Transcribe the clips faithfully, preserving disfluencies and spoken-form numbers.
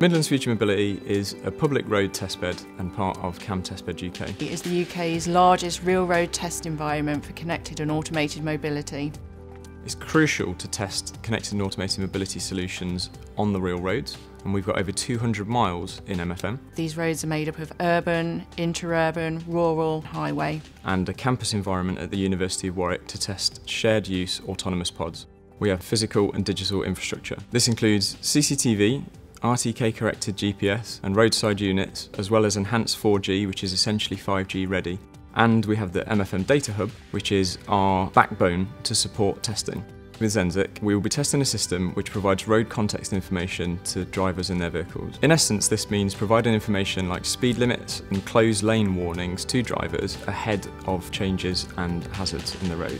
Midlands Future Mobility is a public road testbed and part of C A M Testbed U K. It is the U K's largest real road test environment for connected and automated mobility. It's crucial to test connected and automated mobility solutions on the real roads, and we've got over two hundred miles in M F M. These roads are made up of urban, interurban, rural, highway. And a campus environment at the University of Warwick to test shared use autonomous pods. We have physical and digital infrastructure. This includes C C T V, R T K corrected G P S and roadside units, as well as enhanced four G, which is essentially five G ready. And we have the M F M Data Hub, which is our backbone to support testing. With Zenzic, we will be testing a system which provides road context information to drivers in their vehicles. In essence, this means providing information like speed limits and closed lane warnings to drivers ahead of changes and hazards in the road.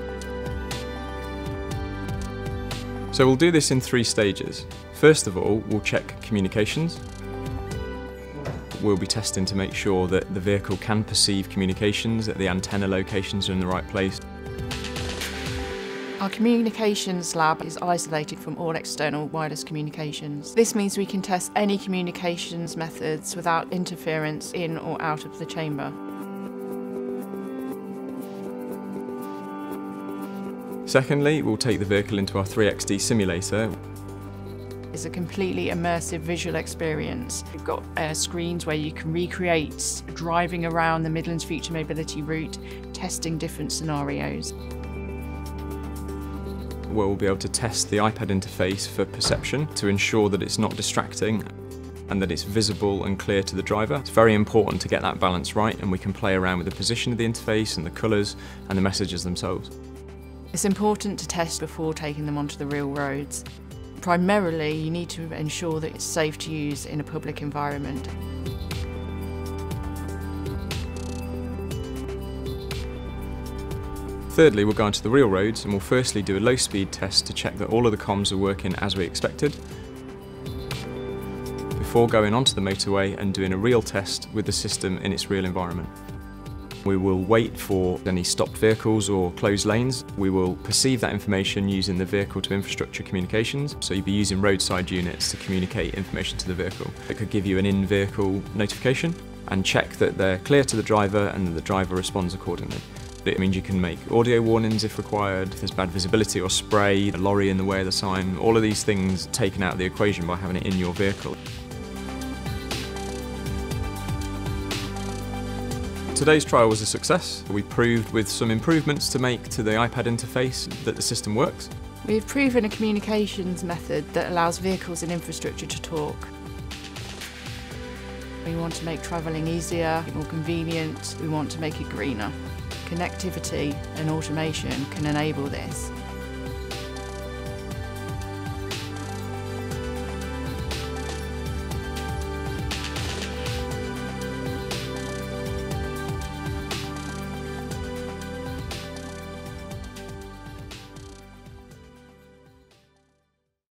So we'll do this in three stages. First of all, we'll check communications. We'll be testing to make sure that the vehicle can perceive communications, that the antenna locations are in the right place. Our communications lab is isolated from all external wireless communications. This means we can test any communications methods without interference in or out of the chamber. Secondly, we'll take the vehicle into our three X D simulator. It's a completely immersive visual experience. We've got uh, screens where you can recreate driving around the Midlands Future Mobility route, testing different scenarios. We'll be able to test the iPad interface for perception to ensure that it's not distracting and that it's visible and clear to the driver. It's very important to get that balance right, and we can play around with the position of the interface and the colours and the messages themselves. It's important to test before taking them onto the real roads. Primarily, you need to ensure that it's safe to use in a public environment. Thirdly, we'll go onto the real roads and we'll firstly do a low speed test to check that all of the comms are working as we expected, before going onto the motorway and doing a real test with the system in its real environment. We will wait for any stopped vehicles or closed lanes. We will perceive that information using the vehicle to infrastructure communications. So you'll be using roadside units to communicate information to the vehicle. It could give you an in-vehicle notification and check that they're clear to the driver and that the driver responds accordingly. It means you can make audio warnings if required, if there's bad visibility or spray, a lorry in the way of the sign, all of these things taken out of the equation by having it in your vehicle. Today's trial was a success. We proved with some improvements to make to the iPad interface that the system works. We've proven a communications method that allows vehicles and infrastructure to talk. We want to make travelling easier, more convenient, we want to make it greener. Connectivity and automation can enable this.